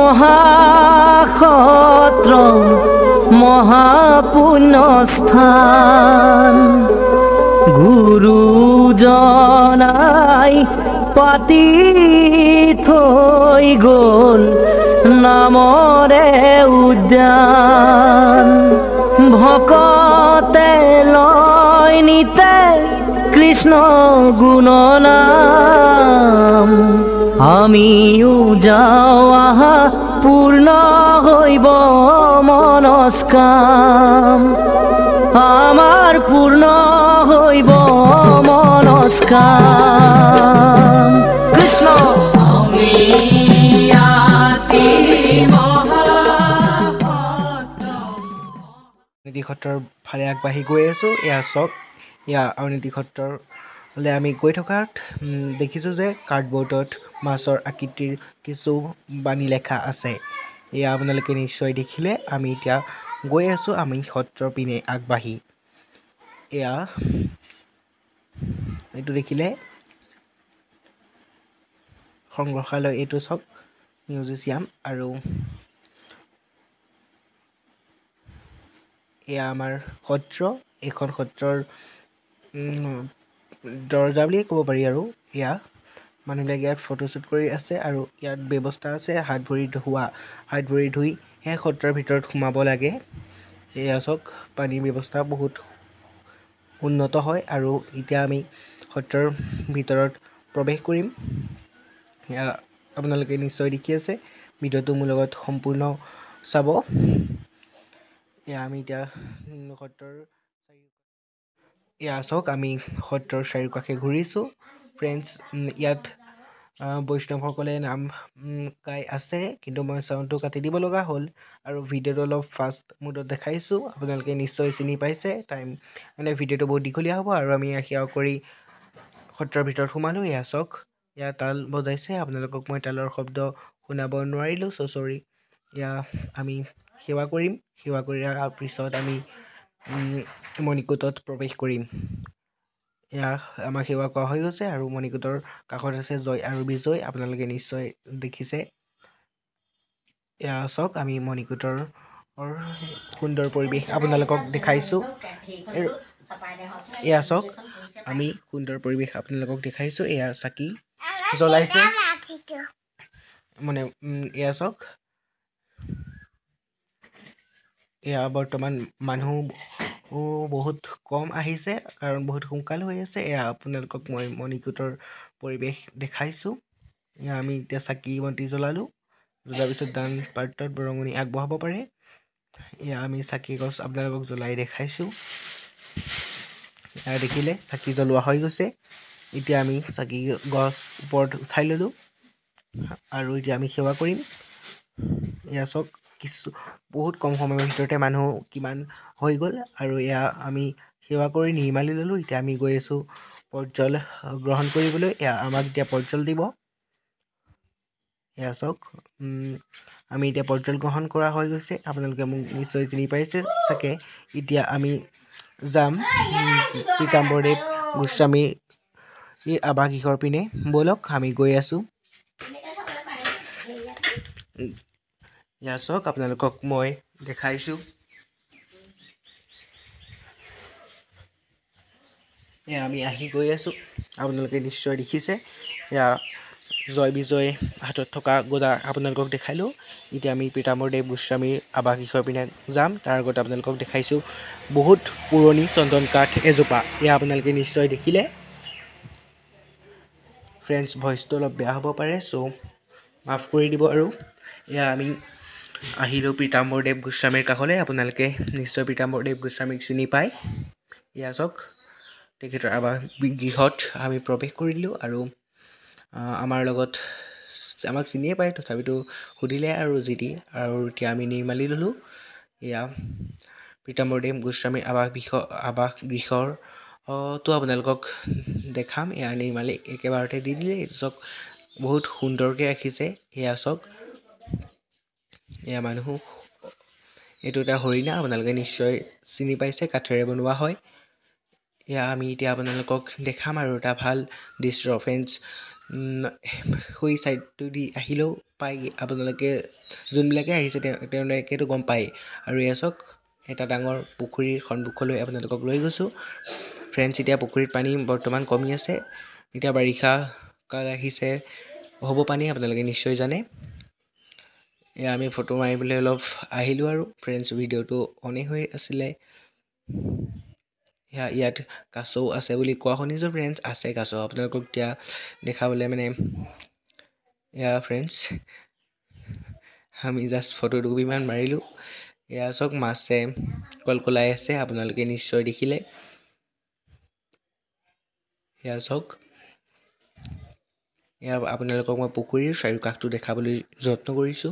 মহাক্ষত্ৰ মহাপুণ্যস্থান গুৰুজনাই পাতি থৈ গ'ল নামৰে উদ্যান ভকতে লয় নিতে কৃষ্ণ গুণনাম আমিও যাওঁ আহা পূৰ্ণ হইব মনস্কাম আমাৰ পূৰ্ণ হইব মনস্কাম কৃষ্ণ আউনিয়াতি আউনীআটী সত্ৰৰ ফালে আগবাঢ়ি গৈ আছোঁ। এয়া চাওক, এয়া আউনীআটী সত্ৰলৈ আমি গৈ থকাত দেখিছোঁ যে কাৰ্ডবৰ্ডত মাছৰ আকৃতিৰ কিছু বাণী লেখা আছে। এয়া আপোনালোকে নিশ্চয় দেখিলে। আমি এতিয়া গৈ আছোঁ আমি সত্ৰৰ পিনে আগবাঢ়ি। এইটো দেখিলে সংগ্ৰহালয়, এইটো চাওক মিউজিয়াম, আৰু এয়া আমাৰ সত্ৰ। এইখন সত্ৰৰ দৰ্জা বুলিয়ে ক'ব পাৰি। আৰু এয়া মানুহবিলাকে ইয়াত ফটোশ্বুট কৰি আছে, আৰু ইয়াত ব্যৱস্থা আছে হাত ভৰি ধোৱা। হাত ভৰি ধুই সেই সত্ৰৰ ভিতৰত সোমাব লাগে। এয়া চাওক, পানীৰ ব্যৱস্থা বহুত উন্নত হয়। আৰু এতিয়া আমি সত্ৰৰ ভিতৰত প্ৰৱেশ কৰিম। এয়া আপোনালোকে নিশ্চয় দেখি আছে। ভিডিঅ'টো মোৰ লগত সম্পূৰ্ণ চাব। এয়া আমি এতিয়া এয়া চাওক, আমি সত্ৰৰ চাৰিওকাষে ঘূৰিছোঁ। ফ্ৰেণ্ডছ, ইয়াত বৈষ্ণৱসকলে নাম গাই আছে, কিন্তু মই চাউণ্ডটো কাটি দিব লগা হ'ল, আৰু ভিডিঅ'টো অলপ ফাষ্ট মুডত দেখাইছোঁ। আপোনালোকে নিশ্চয় চিনি পাইছে। মানে ভিডিঅ'টো বহুত দীঘলীয়া হ'ব, আৰু আমি সেৱা কৰি সত্ৰৰ ভিতৰত সোমালোঁ। এয়া চাওক, এয়া তাল বজাইছে। আপোনালোকক মই তালৰ শব্দ শুনাব নোৱাৰিলোঁ, চৰি। এয়া আমি সেৱা কৰিম। সেৱা কৰাৰ পিছত আমি মণিকূটত প্ৰৱেশ কৰিম। এয়া আমাৰ সেৱা কৰা হৈ গৈছে, আৰু মণিকূটৰ কাষত আছে জয় আৰু বিজয়। আপোনালোকে নিশ্চয় দেখিছে। এয়া চাওক, আমি মণিকূটৰ সুন্দৰ পৰিৱেশ আপোনালোকক দেখাইছোঁ। এয়া চাওক, আমি সুন্দৰ পৰিৱেশ আপোনালোকক দেখাইছোঁ। এয়া চাকি জ্বলাইছে। এয়া চাওক, এয়া বৰ্তমান মানুহ বহুত কম আহিছে, কাৰণ বহুত সোনকাল হৈ আছে। এয়া আপোনালোকক মই মণিকূটৰ পৰিৱেশ দেখাইছোঁ। এয়া আমি এতিয়া চাকি বন্তি জ্বলালোঁ। জ্বলাৰ পিছত দান পাত্ৰত বৰঙণি আগবঢ়াব পাৰে। এয়া আমি চাকি গছ আপোনালোকক জ্বলাই দেখাইছোঁ। এয়া দেখিলে, চাকি জ্বলোৱা হৈ গৈছে। এতিয়া আমি চাকি গছ ওপৰত উঠাই ল'লোঁ, আৰু এতিয়া আমি সেৱা কৰিম। এয়া চাওক, বহুত কম সময়ৰ ভিতৰতে মানুহ কিমান হৈ গ'ল, আৰু এয়া আমি সেৱা কৰি নিৰ্মালি ল'লোঁ। এতিয়া আমি গৈ আছোঁ পৰ্জল গ্ৰহণ কৰিবলৈ। এয়া আমাক এতিয়া পৰ্জল দিব। এয়া চাওক, আমি এতিয়া পৰ্জল গ্ৰহণ কৰা হৈ গৈছে। আপোনালোকে মোক নিশ্চয় চিনি পাইছে চাগে। এতিয়া আমি যাম পীতাম্বৰদেৱ গোস্বামীৰ আৱাসগৃহৰ পিনে। ব'লক, আমি গৈ আছোঁ। এয়া চাওক, আপোনালোকক মই দেখাইছোঁ। এয়া আমি আহি গৈ আছোঁ। আপোনালোকে নিশ্চয় দেখিছে। এয়া জয় বিজয় হাতত থকা গদা আপোনালোকক দেখালোঁ। এতিয়া আমি পীতাম্বৰদেৱ গোস্বামীৰ আৱাসগৃহৰ পিনে যাম। তাৰ আগত আপোনালোকক দেখাইছোঁ বহুত পুৰণি চন্দন কাঠ এজোপা। এয়া আপোনালোকে নিশ্চয় দেখিলে। ফ্ৰেণ্ডছ, ভইচটো অলপ বেয়া হ'ব পাৰে, মাফ কৰি দিব। আৰু এয়া আমি আহিলোঁ পীতাম্বৰদেৱ গোস্বামীৰ কাষলৈ। আপোনালোকে নিশ্চয় পীতাম্বৰদেৱ গোস্বামীক চিনি পায়। এয়া চাওক, তেখেতৰ আৱাসগৃহত আমি প্ৰৱেশ কৰিলোঁ, আৰু আমাৰ লগত আমাক চিনিয়ে পায়, তথাপিতো সুধিলে আৰু আৰু এতিয়া আমি নিৰ্মালি ল'লোঁ। এয়া পীতাম্বৰদেৱ গোস্বামীৰ আৱাসগৃহৰ তো আপোনালোকক দেখাম। এয়া নিৰ্মালি একেবাৰতে দি দিলে। এইটো চাওক, বহুত সুন্দৰকৈ ৰাখিছে। এয়া চাওক, এয়া মানুহ, এইটো এটা হৰিণা। আপোনালোকে নিশ্চয় চিনি পাইছে, কাঠেৰে বনোৱা হয়। এয়া আমি এতিয়া আপোনালোকক দেখাম, আৰু এটা ভাল দৃশ্য। ফ্ৰেণ্ডছ, উম, সেই ছাইডটো দি আহিলেও পায় আপোনালোকে যোনবিলাকে আহিছে তেওঁলোকেতো গম পায়। আৰু এয়া চাওক এটা ডাঙৰ পুখুৰীৰ সন্মুখলৈ আপোনালোকক লৈ গৈছোঁ। ফ্ৰেণ্ডছ এতিয়া পুখুৰীত পানী বৰ্তমান কমি আছে। এতিয়া বাৰিষা কাল আহিছে, হ'ব পানী আপোনালোকে নিশ্চয় জানে। এয়া আমি ফটো মাৰিবলৈ অলপ আহিলোঁ আৰু ফ্ৰেণ্ডছ ভিডিঅ'টো অনেই হৈ আছিলে। ইয়াত কাছও আছে বুলি কোৱা শুনিছোঁ ফ্ৰেণ্ডছ, আছে কাছ আপোনালোকক এতিয়া দেখাবলৈ মানে। এয়া ফ্ৰেণ্ডছ আমি জাষ্ট ফটো দুকপিমান মাৰিলোঁ। এয়া চাওক মাছে কলকলাই আছে, আপোনালোকে নিশ্চয় দেখিলে। এয়া চাওক, এয়া আপোনালোকক মই পুখুৰীৰ চাৰিওকাষটো দেখাবলৈ যত্ন কৰিছোঁ।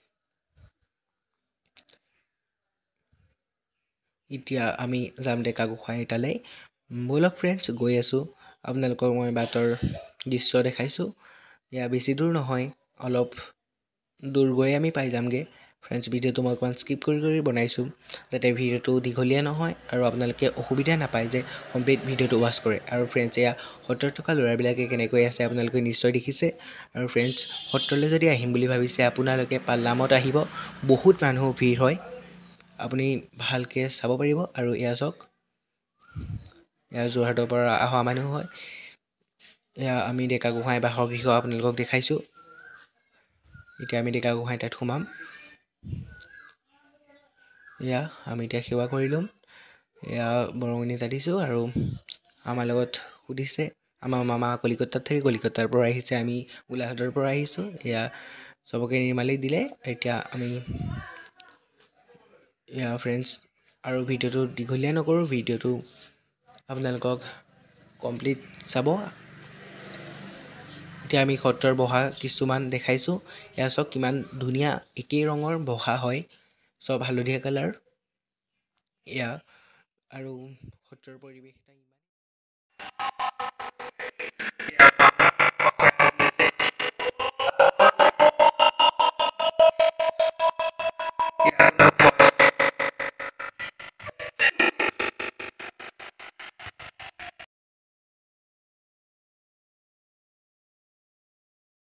এতিয়া আমি যাম ডেকা গোঁসাই তালৈ। ব'লক ফ্ৰেণ্ডছ গৈ আছোঁ। আপোনালোকক মই বাটৰ দৃশ্য দেখাইছোঁ। এয়া বেছি দূৰ নহয়, অলপ দূৰ গৈ আমি পাই যামগৈ। ফ্ৰেণ্ডছ ভিডিঅ'টো মই অকণমান স্কিপ কৰি বনাইছোঁ, যাতে ভিডিঅ'টো দীঘলীয়া নহয় আৰু আপোনালোকে অসুবিধা নাপায় যে কমপ্লিট ভিডিঅ'টো ৱাচ কৰে। আৰু ফ্ৰেণ্ডছ এয়া সত্ৰত থকা ল'ৰাবিলাকে কেনেকৈ আছে আপোনালোকে নিশ্চয় দেখিছে। আৰু ফ্ৰেণ্ডছ সত্ৰলৈ যদি আহিম বুলি ভাবিছে আপোনালোকে পালনামত আহিব, বহুত মানুহ ভিৰ হয়, আপুনি ভালকৈ চাব পাৰিব। আৰু এয়া চাওক, এয়া যোৰহাটৰ পৰা অহা মানুহ হয়। এয়া আমি ডেকা গোঁসাই বাসগৃহ আপোনালোকক দেখাইছোঁ। এতিয়া আমি ডেকা গোঁসাই তাত সোমাম। এয়া আমি এতিয়া সেৱা কৰি ল'ম। এয়া বৰঙণি কাটিছোঁ আৰু আমাৰ লগত সুধিছে। আমাৰ মামা কলিকতাত থাকে, কলিকতাৰ পৰা আহিছে, আমি গোলাঘাটৰ পৰা আহিছোঁ। এয়া চবকে নিৰ্মালি দিলে। এতিয়া আমি এয়া ফ্ৰেণ্ডছ আৰু ভিডিঅ'টো দীঘলীয়া নকৰোঁ, ভিডিঅ'টো আপোনালোকক কমপ্লিট চাব। এতিয়া আমি সত্ৰৰ বহা কিছুমান দেখাইছোঁ। এয়া চাওক কিমান ধুনীয়া একেই ৰঙৰ বহা হয়, চব হালধীয়া কালাৰ। এয়া আৰু সত্ৰৰ পৰিৱেশ